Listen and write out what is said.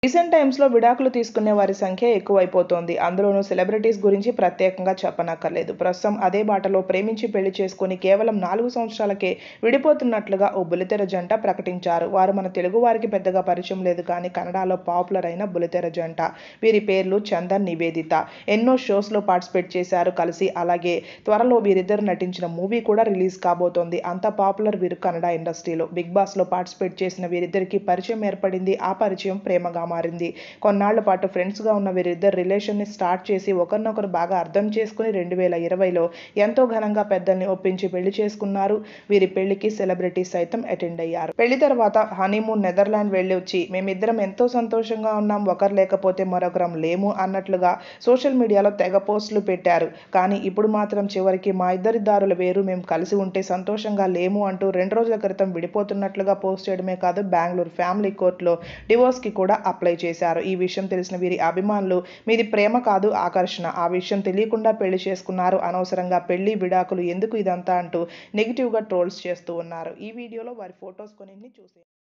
Recent టైమ్స్లో విడాకులు తీసుకునే వారి సంఖ్య ఎక్కువైపోతోంది. అందులోనూ సెలబ్రిటీస్ గురించి ప్రత్యేకంగా చెప్పనక్కర్లేదు. ప్రస్తుతం అదే బాటలో ప్రేమించి పెళ్లి చేసుకుని కేవలం 4 సంవత్సరాలకే విడిపోతున్నట్లుగా ఓ బుల్లితెర జంట ప్రకటించారు. వారు మన తెలుగు వారికి పెద్దగా పరిచయం లేదు కానీ కన్నడలో పాపులర్ అయిన బుల్లితెర జంట. వీరి పేర్లు చందన్, నివేదిత. ఎన్నో షోస్లో పార్టిసిపేట్ చేశారు కలిసి. అలాగే త్వరలో వీరిద్దరు నటించిన మూవీ కూడా రిలీజ్ కాబోతోంది. అంత పాపులర్ వీరు కన్నడ ఇండస్ట్రీలో. బిగ్ బాస్లో పార్టిసిపేట్ చేసిన వీరిద్దరికి పరిచయం ఏర్పడింది. ఆ పరిచయం ప్రేమగా మారింది. కొన్నాళ్ల పాటు ఫ్రెండ్స్గా ఉన్న వీరిద్దరు రిలేషన్ని స్టార్ట్ చేసి ఒకరినొకరు బాగా అర్థం చేసుకుని 2020లో ఎంతో ఘనంగా పెద్దల్ని ఒప్పించి పెళ్లి చేసుకున్నారు. వీరి పెళ్లికి సెలబ్రిటీస్ సైతం అటెండ్ అయ్యారు. పెళ్లి తర్వాత హనీమూన్ నెదర్లాండ్ వెళ్ళొచ్చి మేమిద్దరం ఎంతో సంతోషంగా ఉన్నాం, ఒకరు లేకపోతే మరొకరం లేము అన్నట్లుగా సోషల్ మీడియాలో తెగ పోస్టులు పెట్టారు. కానీ ఇప్పుడు మాత్రం చివరికి మా ఇద్దరి దారులు వేరు, మేము కలిసి ఉంటే సంతోషంగా లేము అంటూ 2 రోజుల క్రితం విడిపోతున్నట్లుగా పోస్ట్ చేయడమే కాదు బెంగళూరు ఫ్యామిలీ కోర్టులో డివోర్స్కి కూడా అప్లై చేశారు. ఈ విషయం తెలిసిన వీరి అభిమానులు మీది ప్రేమ కాదు ఆకర్షణ, ఆ విషయం తెలియకుండా పెళ్లి చేసుకున్నారు, అనవసరంగా పెళ్లి విడాకులు ఎందుకు ఇదంతా అంటూ నెగిటివ్గా ట్రోల్స్ చేస్తూ ఉన్నారు. ఈ వీడియోలో వారి ఫొటోస్ కొన్నింటిని చూసి